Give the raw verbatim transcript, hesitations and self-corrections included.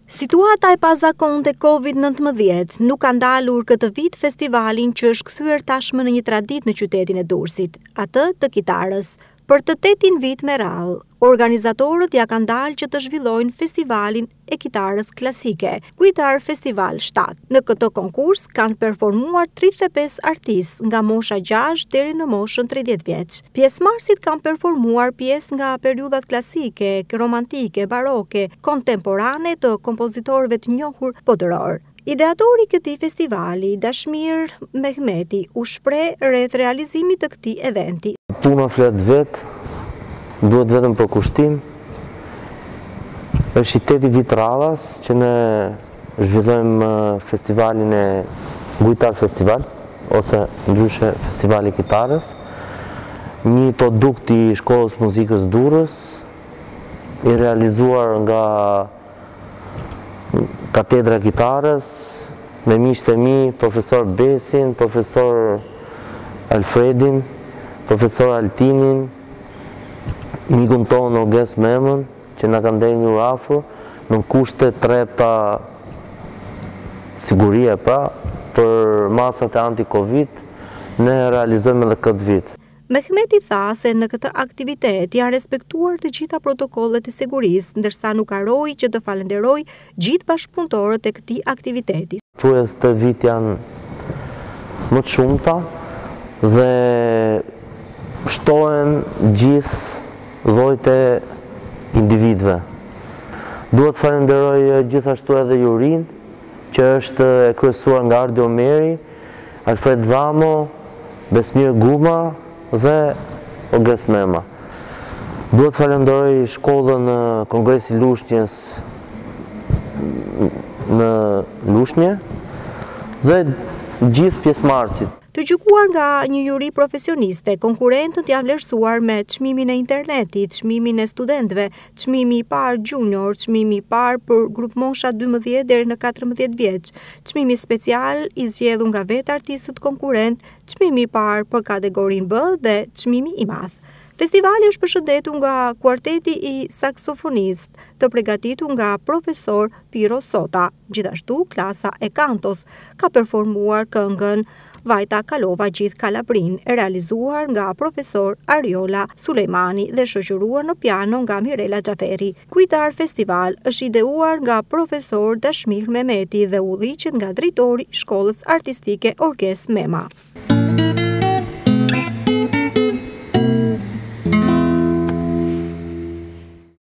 Situata e pazakonte Covid nëntëmbëdhjetë nuk ka ndalur këtë vit festivalin që është kthyer tashmë në një traditë në qytetin e Durrësit, atë të kitarës. Për të tetin vit me radhë, organizatorët ja kanë dalë që të zhvillojnë festivalin e kitarës klasike, Guitar Festival shtatë. Në këtë konkurs kanë performuar tridhjetë e pesë artistë nga mosha gjashtë deri në moshën tridhjetë vjeç. Pjesëmarrësit kanë performuar pjesë nga periudhat klasike, romantike, baroke, kontemporane të kompozitorëve të njohur botëror. Ideatori i këtij festivali, Dashmir Mehmeti, u shpreh rreth realizimit të këtij eventi. Puna flet vetë, duhet vetëm për kushtim. Është i teti vit radhas që ne zhvillojmë festivalin e Guitar Festival, ose ndryshe Festivali i Kitarës, një produkt i Shkollës Muzikës Durrës, i realizuar nga Katedra Kitarës, me miqtë e mi, profesor Besin, profesor Alfredin, profesor Altinin, mikun tonë Orges Memën, që na kanë ndenjur afër, në kushte trepta sigurie pra, për masat e anti-Covid, ne realizojmë edhe këtë vit. Mehmeti tha se në këtë aktivitet janë respektuar të gjitha protokollet e sigurisë, ndërsa nuk harroi që të falenderoj gjithë bashkëpunëtorët e këtij aktiviteti. Thuhet të vit janë më të shumta dhe shtohen gjithë llojet e individëve. Duhet falenderoj gjithashtu edhe jurin, që është e kryesuar nga Ardi Omeri, Alfred Dhamo, Besmir Guma dhe Orges Mema. Duhet falenderoj shkollën Kongresi Lushnjës në Lushnje dhe gjithë pjesëmarrësit. Të gjykuar nga një juri profesioniste, konkurrentët janë vlerësuar me çmimin e internetit, çmimin e studentëve, çmimi i parë junior, çmimi i parë për grup mosha dymbëdhjetë deri në katërmbëdhjetë vjeç, çmimi special i zgjedhur nga vetë artistët konkurrent, çmimi i parë për kategorinë B dhe çmimi i madh. Festivali është përshëndetur nga kuarteti i saksofonist, të përgatitur nga profesor Piro Sota. Gjithashtu, klasa e kantos ka performuar këngën Vajta kalova gjithë Kalabrin, e realizuar nga profesor Ariola Sulejmani dhe shoqëruar në piano nga Mirela Xhaferi. Guitar Festival është ideuar nga profesor Dashmir Mehmeti dhe udhëhiqet nga drejtori i Shkollës Artistike Orges Mema.